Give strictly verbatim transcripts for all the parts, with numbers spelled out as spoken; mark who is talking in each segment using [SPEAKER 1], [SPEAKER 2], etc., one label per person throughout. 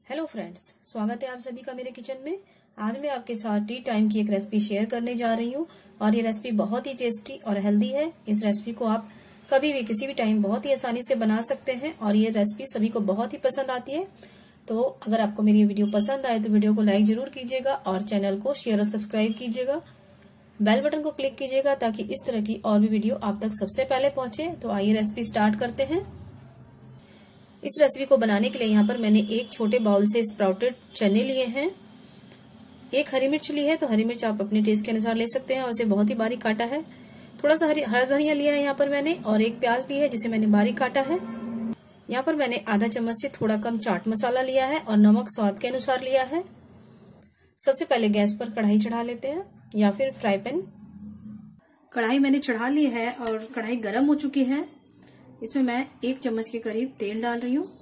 [SPEAKER 1] Hello friends, स्वागत है आप सभी का मेरे किचन में। आज मैं आपके साथ टी टाइम की एक रेसिपी शेयर करने जा रही हूँ और ये रेसिपी बहुत ही टेस्टी और हेल्दी है। इस रेसिपी को आप कभी भी किसी भी टाइम बहुत ही आसानी से बना सकते हैं और ये रेसिपी सभी को बहुत ही पसंद आती है। तो अगर आपको मेरी ये वीडियो पसंद आए तो वीडियो को लाइक जरूर कीजिएगा और चैनल को शेयर और सब्सक्राइब कीजिएगा। बेल बटन को क्लिक कीजिएगा ताकि इस तरह की और भी वीडियो आप तक सबसे पहले पहुंचे। तो आइए रेसिपी स्टार्ट करते हैं। इस रेसिपी को बनाने के लिए यहाँ पर मैंने एक छोटे बाउल से स्प्राउटेड चने लिए हैं। एक हरी मिर्च ली है, तो हरी मिर्च आप अपने टेस्ट के अनुसार ले सकते हैं और इसे बहुत ही बारीक काटा है। थोड़ा सा हरी हरा धनिया लिया है यहाँ पर मैंने और एक प्याज ली है जिसे मैंने बारीक काटा है। यहाँ पर मैंने आधा चम्मच से थोड़ा कम चाट मसाला लिया है और नमक स्वाद के अनुसार लिया है। सबसे पहले गैस पर कढ़ाई चढ़ा लेते हैं या फिर फ्राई पैन। कढ़ाई मैंने चढ़ा ली है और कढ़ाई गर्म हो चुकी है। इसमें मैं एक चम्मच के करीब तेल डाल रही हूँ।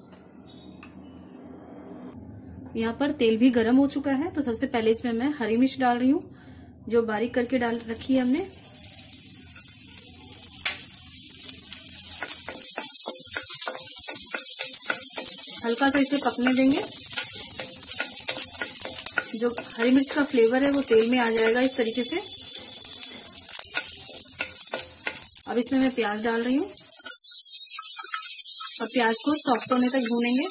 [SPEAKER 1] यहाँ पर तेल भी गर्म हो चुका है, तो सबसे पहले इसमें मैं हरी मिर्च डाल रही हूँ जो बारीक करके डाल रखी है हमने। हल्का सा इसे पकने देंगे। जो हरी मिर्च का फ्लेवर है वो तेल में आ जाएगा इस तरीके से। अब इसमें मैं प्याज डाल रही हूँ और प्याज को सॉफ्ट होने तक भूनेंगे।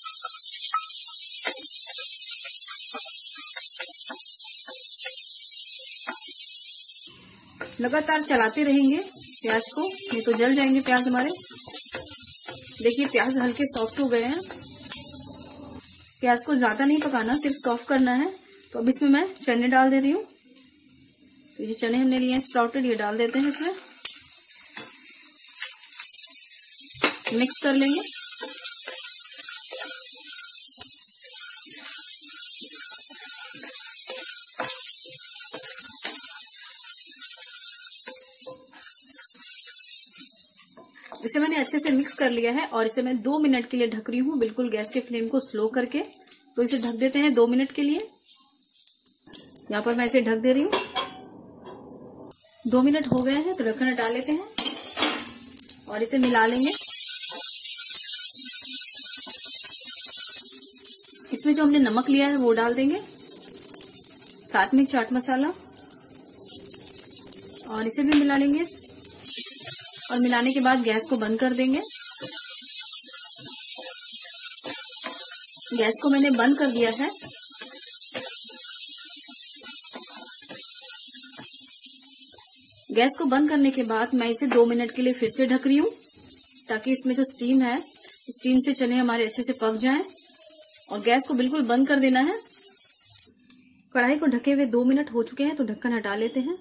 [SPEAKER 1] लगातार चलाते रहेंगे प्याज को, नहीं तो जल जाएंगे प्याज हमारे। देखिए प्याज हल्के सॉफ्ट हो गए हैं। प्याज को ज्यादा नहीं पकाना, सिर्फ सॉफ्ट करना है। तो अब इसमें मैं चने डाल दे रही हूँ। तो ये चने हमने लिए हैं स्प्राउटेड, ये डाल देते हैं इसमें। मिक्स कर लेंगे। इसे मैंने अच्छे से मिक्स कर लिया है और इसे मैं दो मिनट के लिए ढक रही हूँ, बिल्कुल गैस के फ्लेम को स्लो करके। तो इसे ढक देते हैं दो मिनट के लिए। यहाँ पर मैं इसे ढक दे रही हूँ। दो मिनट हो गए हैं तो ढक्कन हटा लेते हैं और इसे मिला लेंगे। इसमें जो हमने नमक लिया है वो डाल देंगे, साथ में चाट मसाला, और इसे भी मिला लेंगे। और मिलाने के बाद गैस को बंद कर देंगे। गैस को मैंने बंद कर दिया है। गैस को बंद करने के बाद मैं इसे दो मिनट के लिए फिर से ढक रही हूँ ताकि इसमें जो स्टीम है, स्टीम से चने हमारे अच्छे से पक जाएं। और गैस को बिल्कुल बंद कर देना है। कढ़ाई को ढके हुए दो मिनट हो चुके हैं तो ढक्कन हटा लेते हैं।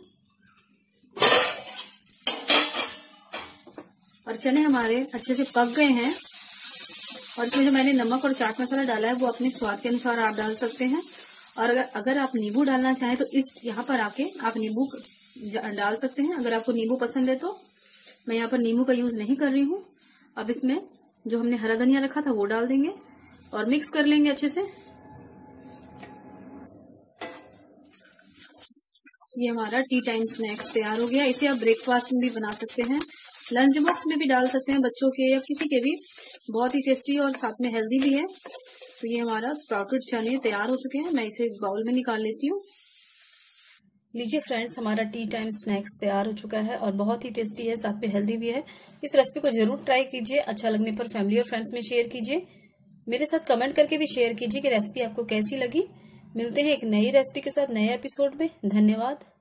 [SPEAKER 1] और चने हमारे अच्छे से पक गए हैं। और इसमें जो मैंने नमक और चाट मसाला डाला है वो अपने स्वाद के अनुसार आप डाल सकते हैं। और अगर अगर आप नींबू डालना चाहें तो इस यहाँ पर आके आप नींबू डाल सकते हैं, अगर आपको नींबू पसंद है तो। मैं यहाँ पर नींबू का यूज नहीं कर रही हूँ। अब इसमें जो हमने हरा धनिया रखा था वो डाल देंगे और मिक्स कर लेंगे अच्छे से। ये हमारा टी टाइम स्नैक्स तैयार हो गया। इसे आप ब्रेकफास्ट में भी बना सकते हैं, लंच बॉक्स में भी डाल सकते हैं बच्चों के या किसी के भी। बहुत ही टेस्टी और साथ में हेल्दी भी है। तो ये हमारा स्प्राउटेड चने तैयार हो चुके हैं। मैं इसे बाउल में निकाल लेती हूँ। लीजिए फ्रेंड्स, हमारा टी टाइम स्नैक्स तैयार हो चुका है और बहुत ही टेस्टी है, साथ में हेल्दी भी है। इस रेसिपी को जरूर ट्राई कीजिए। अच्छा लगने पर फैमिली और फ्रेंड्स में शेयर कीजिए। मेरे साथ कमेंट करके भी शेयर कीजिए कि रेसिपी आपको कैसी लगी। मिलते हैं एक नई रेसिपी के साथ नए एपिसोड में। धन्यवाद।